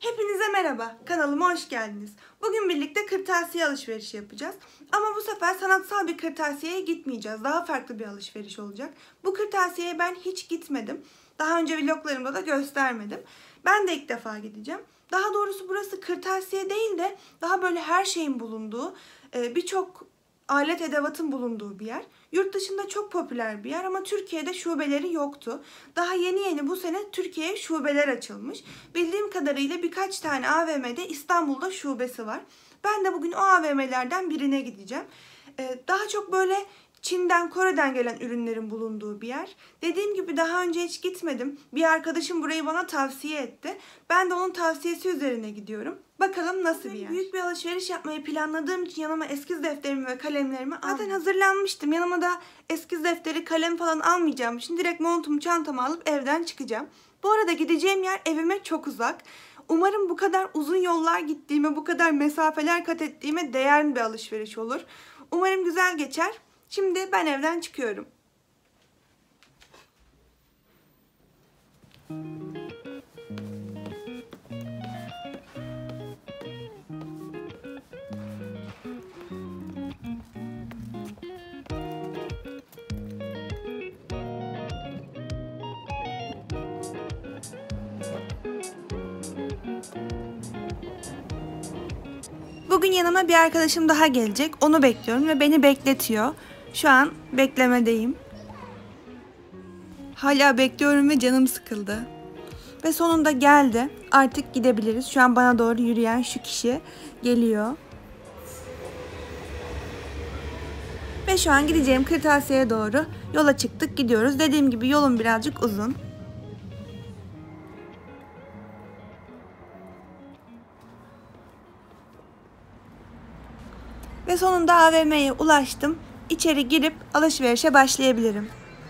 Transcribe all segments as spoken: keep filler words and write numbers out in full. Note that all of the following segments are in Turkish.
Hepinize merhaba, kanalıma hoş geldiniz. Bugün birlikte kırtasiye alışverişi yapacağız. Ama bu sefer sanatsal bir kırtasiyeye gitmeyeceğiz. Daha farklı bir alışveriş olacak. Bu kırtasiyeye ben hiç gitmedim. Daha önce vloglarımda da göstermedim. Ben de ilk defa gideceğim. Daha doğrusu burası kırtasiye değil de daha böyle her şeyin bulunduğu, birçok alet edevatın bulunduğu bir yer. Yurt dışında çok popüler bir yer ama Türkiye'de şubeleri yoktu. Daha yeni yeni bu sene Türkiye'ye şubeler açılmış. Bildiğim kadarıyla birkaç tane A V M'de İstanbul'da şubesi var. Ben de bugün o A V M'lerden birine gideceğim. Ee, daha çok böyle Çin'den, Kore'den gelen ürünlerin bulunduğu bir yer. Dediğim gibi daha önce hiç gitmedim. Bir arkadaşım burayı bana tavsiye etti. Ben de onun tavsiyesi üzerine gidiyorum. Bakalım nasıl bir yer. Büyük bir alışveriş yapmayı planladığım için yanıma eskiz defterimi ve kalemlerimi aldım. Zaten hazırlanmıştım. Yanıma da eskiz defteri, kalem falan almayacağım için direkt montumu, çantamı alıp evden çıkacağım. Bu arada gideceğim yer evime çok uzak. Umarım bu kadar uzun yollar gittiğime, bu kadar mesafeler kat ettiğime değer bir alışveriş olur. Umarım güzel geçer. Şimdi ben evden çıkıyorum. Bugün yanıma bir arkadaşım daha gelecek. Onu bekliyorum ve beni bekletiyor. Şu an beklemedeyim. Hala bekliyorum ve canım sıkıldı. Ve sonunda geldi. Artık gidebiliriz. Şu an bana doğru yürüyen şu kişi geliyor. Ve şu an gideceğim kırtasiyeye doğru yola çıktık, gidiyoruz. Dediğim gibi yolum birazcık uzun. Ve sonunda A V M'ye ulaştım. İçeri girip alışverişe başlayabilirim.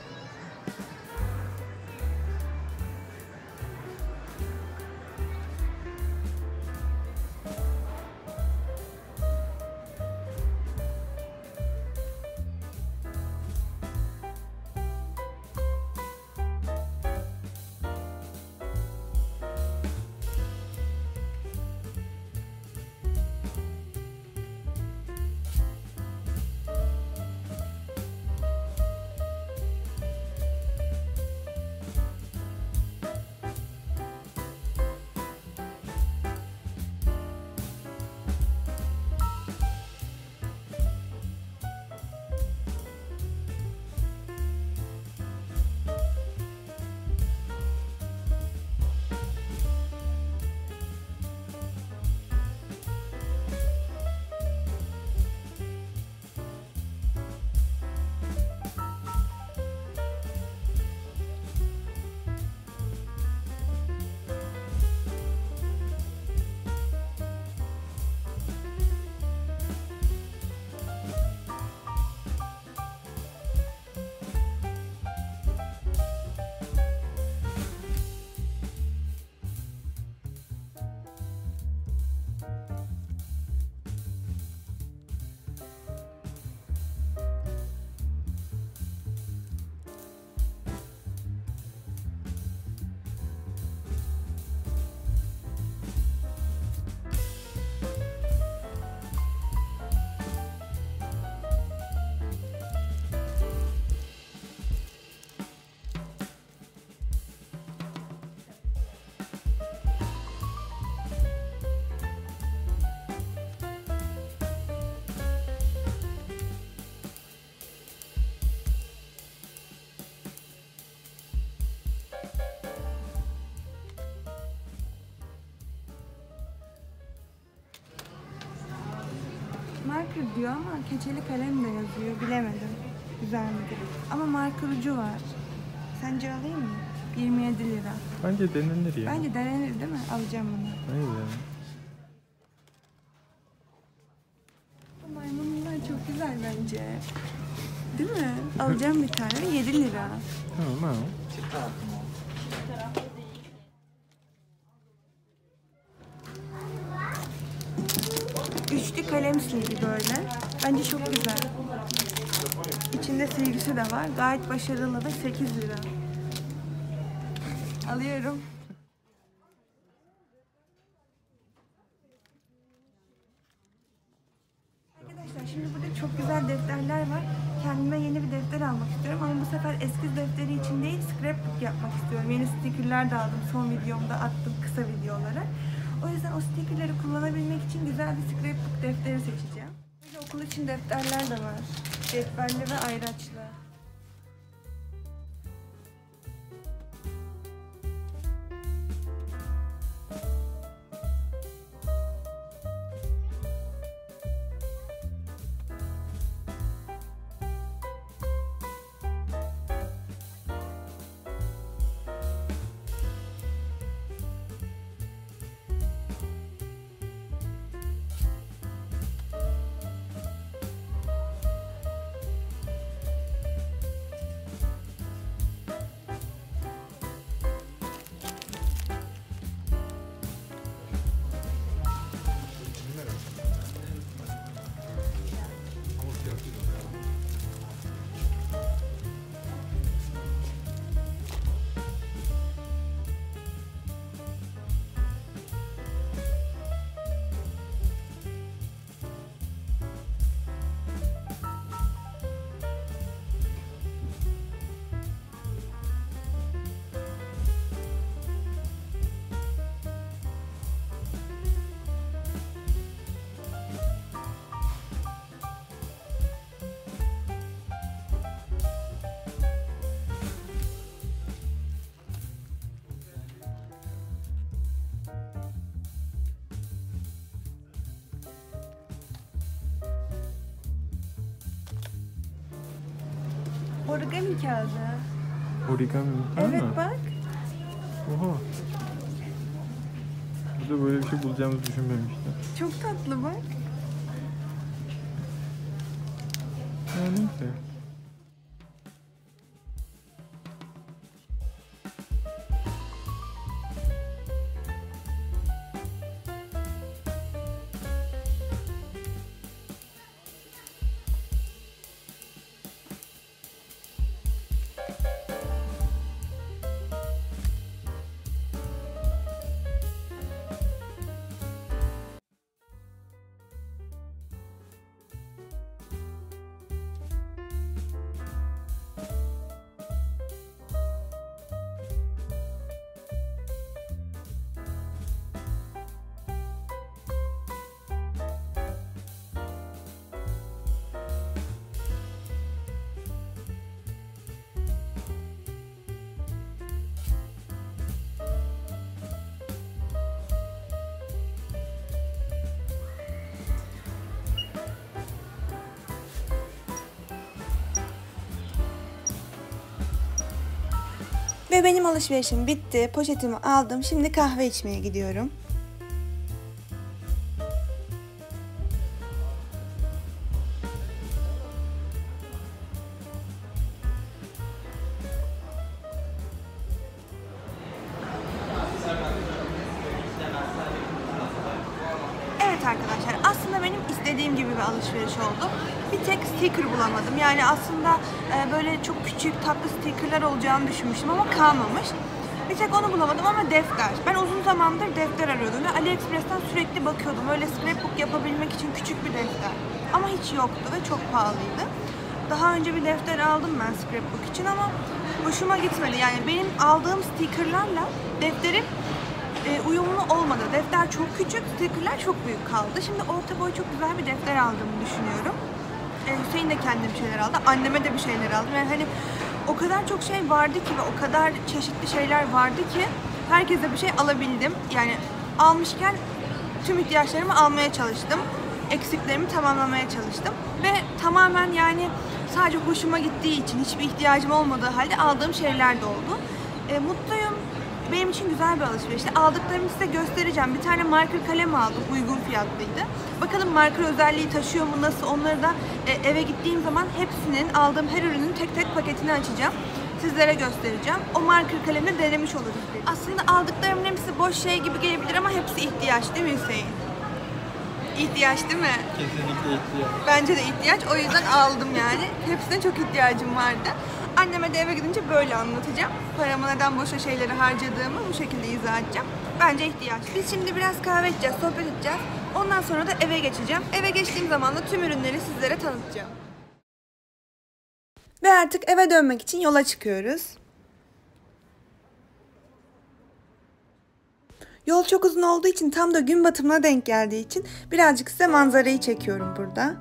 Marker diyor ama keçeli kalem de yazıyor. Bilemedim. Güzel midir? Ama marker ucu var. Sence alayım mı? yirmi yedi lira. Bence denenir ya. Bence denenir değil mi? Alacağım bunu. Hayır ya. Bu maymunlar çok güzel bence. Değil mi? Alacağım bir tane. yedi lira. Tamam al. Üçlü kalem silgi böyle. Bence çok güzel. İçinde silgisi de var. Gayet başarılı ve sekiz lira. Alıyorum. Şimdi burada çok güzel defterler var. Kendime yeni bir defter almak istiyorum ama bu sefer eskiz defteri için değil, scrapbook yapmak istiyorum. Yeni stickerler de aldım. Son videomda attım kısa videolara. O yüzden o stickerleri kullanabilmek için güzel bir scrapbook defteri seçeceğim. Böyle okul için defterler de var. Cetvelli ve ayraçlı. Origami kağıdı. Origami mi? Evet Ha. bak. Oha. Burada böyle bir şey bulacağımızı düşünmemiştim. Çok tatlı bak. Ya neyse. Ve benim alışverişim bitti. Poşetimi aldım. Şimdi kahve içmeye gidiyorum. Evet arkadaşlar, aslında benim istediğim gibi bir alışveriş oldu. Bir tek sticker bulamadım. Yani aslında e, böyle çok küçük tatlı stickerlar olacağını düşünmüştüm ama kalmamış. Bir tek onu bulamadım ama defter. Ben uzun zamandır defter arıyordum ve AliExpress'ten sürekli bakıyordum. Öyle scrapbook yapabilmek için küçük bir defter. Ama hiç yoktu ve çok pahalıydı. Daha önce bir defter aldım ben scrapbook için ama hoşuma gitmedi. Yani benim aldığım stickerlarla defterin E, uyumlu olmadı. Defter çok küçük, stickerlar çok büyük kaldı. Şimdi orta boy çok güzel bir defter aldığımı düşünüyorum. E, Hüseyin de kendi bir şeyler aldı. Anneme de bir şeyler aldım. Yani hani o kadar çok şey vardı ki ve o kadar çeşitli şeyler vardı ki herkese bir şey alabildim. Yani almışken tüm ihtiyaçlarımı almaya çalıştım. Eksiklerimi tamamlamaya çalıştım. Ve tamamen yani sadece hoşuma gittiği için, hiçbir ihtiyacım olmadığı halde aldığım şeyler de oldu. E, mutluyum. Benim için güzel bir alışverişti. Aldıklarımı size göstereceğim. Bir tane marker kalem aldım. Uygun fiyatlıydı. Bakalım marker özelliği taşıyor mu, nasıl? Onları da e, eve gittiğim zaman hepsinin, aldığım her ürünün tek tek paketini açacağım. Sizlere göstereceğim. O marker kalemle denemiş oluruz. Aslında aldıklarımın hepsi boş şey gibi gelebilir ama hepsi ihtiyaç değil mi Hüseyin? İhtiyaç değil mi? Kesinlikle ihtiyaç. Bence de ihtiyaç. O yüzden aldım yani. Hepsine çok ihtiyacım vardı. Anneme de eve gidince böyle anlatacağım. Paramı neden boşa şeyleri harcadığımı bu şekilde izah edeceğim. Bence ihtiyaç. Biz şimdi biraz kahve içeceğiz, sohbet edeceğiz. Ondan sonra da eve geçeceğim. Eve geçtiğim zaman da tüm ürünleri sizlere tanıtacağım. Ve artık eve dönmek için yola çıkıyoruz. Yol çok uzun olduğu için tam da gün batımına denk geldiği için birazcık size manzarayı çekiyorum burada.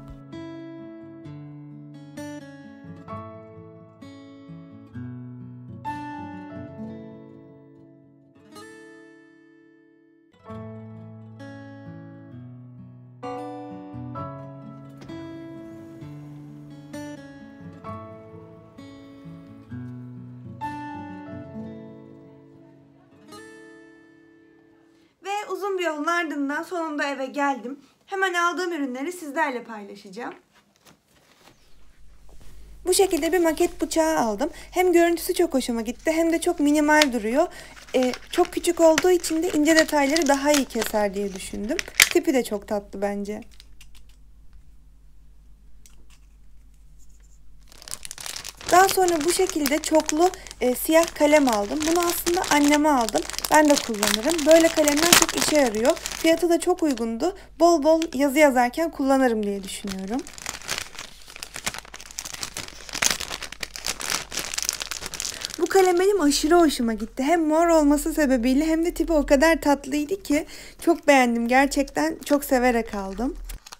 Ve uzun bir yolun ardından sonunda eve geldim. Hemen aldığım ürünleri sizlerle paylaşacağım. Bu şekilde bir maket bıçağı aldım. Hem görüntüsü çok hoşuma gitti hem de çok minimal duruyor. Ee, çok küçük olduğu için de ince detayları daha iyi keser diye düşündüm. Tipi de çok tatlı bence. Daha sonra bu şekilde çoklu e, siyah kalem aldım. Bunu aslında anneme aldım. Ben de kullanırım. Böyle kalemler çok işe yarıyor. Fiyatı da çok uygundu. Bol bol yazı yazarken kullanırım diye düşünüyorum. Bu kalem benim aşırı hoşuma gitti. Hem mor olması sebebiyle hem de tipi o kadar tatlıydı ki çok beğendim. Gerçekten çok severek aldım.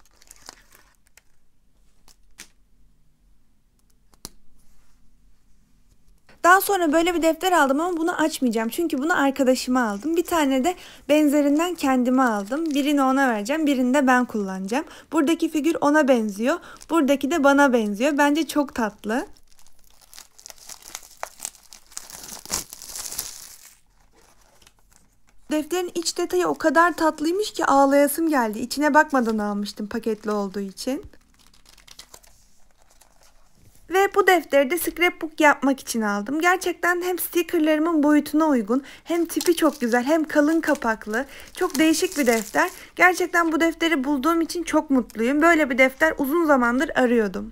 Daha sonra böyle bir defter aldım ama bunu açmayacağım. Çünkü bunu arkadaşıma aldım. Bir tane de benzerinden kendime aldım. Birini ona vereceğim, birini de ben kullanacağım. Buradaki figür ona benziyor. Buradaki de bana benziyor. Bence çok tatlı. Defterin iç detayı o kadar tatlıymış ki ağlayasım geldi. İçine bakmadan almıştım paketli olduğu için. Ve bu defteri de scrapbook yapmak için aldım. Gerçekten hem stickerlarımın boyutuna uygun, hem tipi çok güzel, hem kalın kapaklı. Çok değişik bir defter. Gerçekten bu defteri bulduğum için çok mutluyum. Böyle bir defter uzun zamandır arıyordum.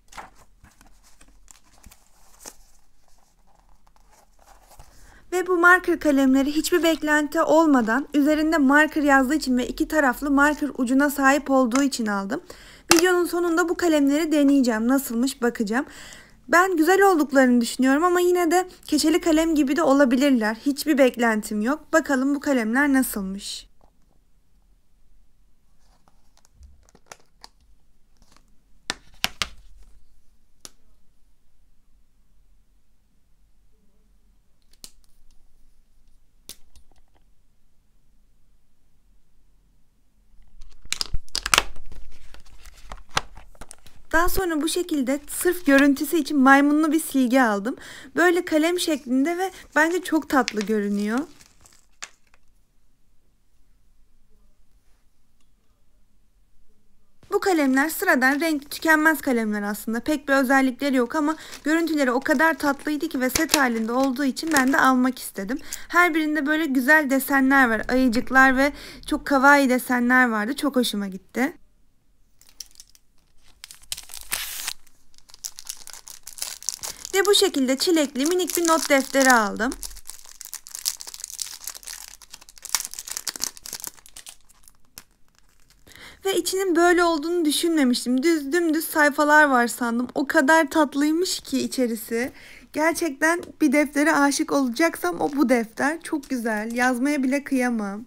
Ve bu marker kalemleri hiçbir beklenti olmadan üzerinde marker yazdığı için ve iki taraflı marker ucuna sahip olduğu için aldım. Videonun sonunda bu kalemleri deneyeceğim. Nasılmış bakacağım. Ben güzel olduklarını düşünüyorum ama yine de keçeli kalem gibi de olabilirler. Hiçbir beklentim yok. Bakalım bu kalemler nasılmış. Daha sonra bu şekilde sırf görüntüsü için maymunlu bir silgi aldım. Böyle kalem şeklinde ve bence çok tatlı görünüyor. Bu kalemler sıradan renkli tükenmez kalemler aslında. Pek bir özellikleri yok ama görüntüleri o kadar tatlıydı ki ve set halinde olduğu için ben de almak istedim. Her birinde böyle güzel desenler var. Ayıcıklar ve çok kawaii desenler vardı. Çok hoşuma gitti. Ve bu şekilde çilekli minik bir not defteri aldım. Ve içinin böyle olduğunu düşünmemiştim. Düz dümdüz sayfalar var sandım. O kadar tatlıymış ki içerisi. Gerçekten bir deftere aşık olacaksam o bu defter. Çok güzel. Yazmaya bile kıyamam.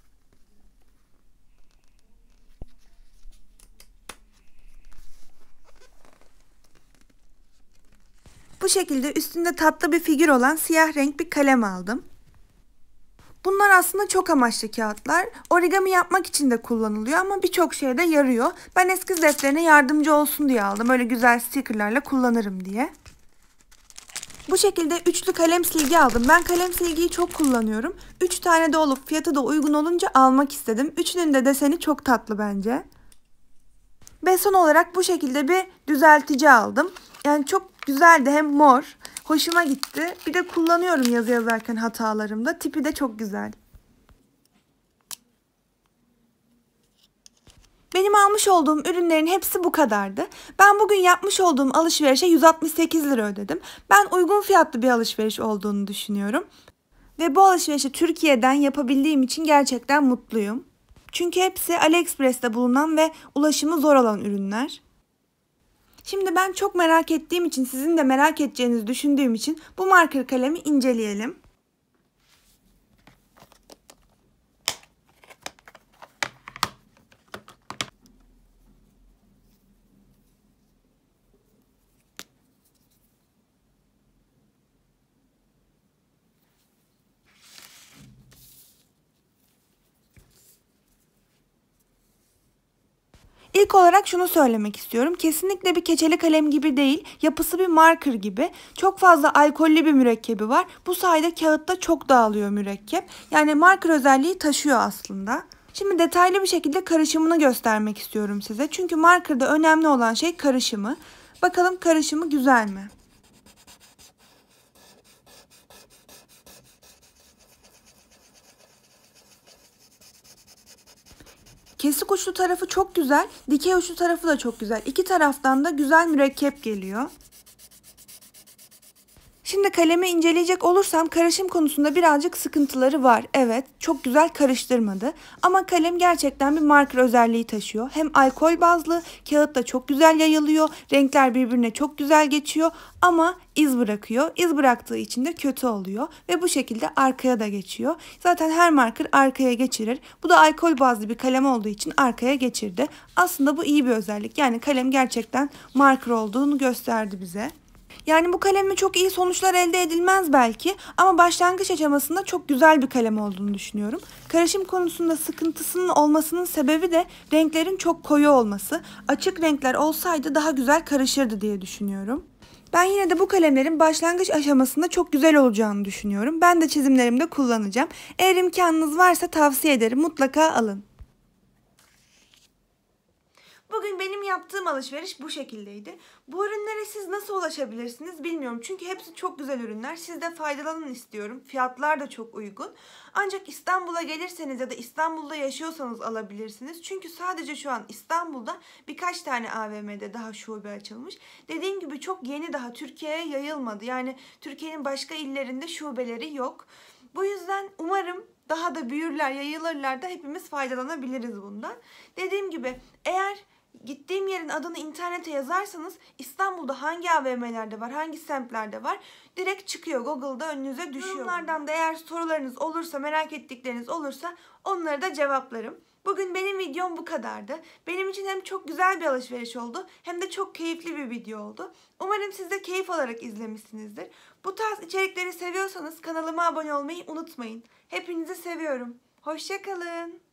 Bu şekilde üstünde tatlı bir figür olan siyah renk bir kalem aldım. Bunlar aslında çok amaçlı kağıtlar. Origami yapmak için de kullanılıyor ama birçok şeye de yarıyor. Ben eskiz defterine yardımcı olsun diye aldım. Öyle güzel stickerlarla kullanırım diye. Bu şekilde üçlü kalem silgi aldım. Ben kalem silgiyi çok kullanıyorum. üç tane de olup fiyatı da uygun olunca almak istedim. Üçünün de deseni çok tatlı bence. Ve son olarak bu şekilde bir düzeltici aldım. Yani çok güzeldi, hem mor. Hoşuma gitti. Bir de kullanıyorum yazı yazarken hatalarımda. Tipi de çok güzel. Benim almış olduğum ürünlerin hepsi bu kadardı. Ben bugün yapmış olduğum alışverişe yüz altmış sekiz lira ödedim. Ben uygun fiyatlı bir alışveriş olduğunu düşünüyorum. Ve bu alışverişi Türkiye'den yapabildiğim için gerçekten mutluyum. Çünkü hepsi AliExpress'te bulunan ve ulaşımı zor olan ürünler. Şimdi ben çok merak ettiğim için, sizin de merak edeceğinizi düşündüğüm için bu marker kalemi inceleyelim. İlk olarak şunu söylemek istiyorum. Kesinlikle bir keçeli kalem gibi değil, yapısı bir marker gibi. Çok fazla alkollü bir mürekkebi var. Bu sayede kağıtta çok dağılıyor mürekkep. Yani marker özelliği taşıyor aslında. Şimdi detaylı bir şekilde karışımını göstermek istiyorum size. Çünkü markerda önemli olan şey karışımı. Bakalım karışımı güzel mi? Kesik uçlu tarafı çok güzel, dikey uçlu tarafı da çok güzel. İki taraftan da güzel mürekkep geliyor. Şimdi kalemi inceleyecek olursam karışım konusunda birazcık sıkıntıları var. Evet, çok güzel karıştırmadı. Ama kalem gerçekten bir marker özelliği taşıyor. Hem alkol bazlı, kağıt da çok güzel yayılıyor. Renkler birbirine çok güzel geçiyor ama iz bırakıyor. İz bıraktığı için de kötü oluyor ve bu şekilde arkaya da geçiyor. Zaten her marker arkaya geçirir. Bu da alkol bazlı bir kalem olduğu için arkaya geçirdi. Aslında bu iyi bir özellik. Yani kalem gerçekten marker olduğunu gösterdi bize. Yani bu kalemle çok iyi sonuçlar elde edilmez belki ama başlangıç aşamasında çok güzel bir kalem olduğunu düşünüyorum. Karışım konusunda sıkıntısının olmasının sebebi de renklerin çok koyu olması. Açık renkler olsaydı daha güzel karışırdı diye düşünüyorum. Ben yine de bu kalemlerin başlangıç aşamasında çok güzel olacağını düşünüyorum. Ben de çizimlerimde kullanacağım. Eğer imkanınız varsa tavsiye ederim, mutlaka alın. Bugün benim yaptığım alışveriş bu şekildeydi. Bu ürünlere siz nasıl ulaşabilirsiniz bilmiyorum. Çünkü hepsi çok güzel ürünler. Siz de faydalanın istiyorum. Fiyatlar da çok uygun. Ancak İstanbul'a gelirseniz ya da İstanbul'da yaşıyorsanız alabilirsiniz. Çünkü sadece şu an İstanbul'da birkaç tane A V M'de daha şube açılmış. Dediğim gibi çok yeni, daha Türkiye'ye yayılmadı. Yani Türkiye'nin başka illerinde şubeleri yok. Bu yüzden umarım daha da büyürler, yayılırlar da hepimiz faydalanabiliriz bundan. Dediğim gibi eğer gittiğim yerin adını internete yazarsanız İstanbul'da hangi A V M'lerde var, hangi semtlerde var direkt çıkıyor. Google'da önünüze düşüyor. Yorumlardan da eğer sorularınız olursa, merak ettikleriniz olursa onları da cevaplarım. Bugün benim videom bu kadardı. Benim için hem çok güzel bir alışveriş oldu hem de çok keyifli bir video oldu. Umarım siz de keyif alarak izlemişsinizdir. Bu tarz içerikleri seviyorsanız kanalıma abone olmayı unutmayın. Hepinizi seviyorum. Hoşça kalın.